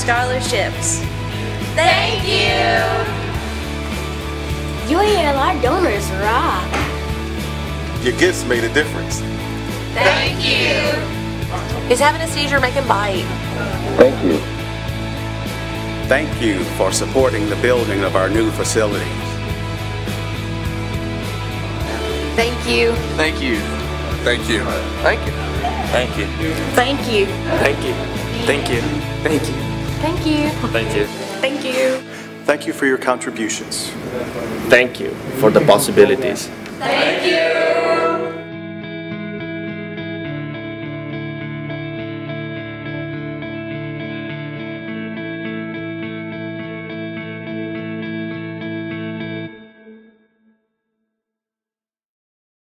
scholarships. Thank you! UALR donors rock. Your gifts made a difference. Thank you! Is having a seizure making bite? Thank you. Thank you for supporting the building of our new facilities. Thank you. Thank you. Thank you. Thank you. Thank you. Thank you. Thank you. Thank you. Thank you. Thank you. Thank you. Thank you. Thank you for your contributions. Thank you for the possibilities. Thank you!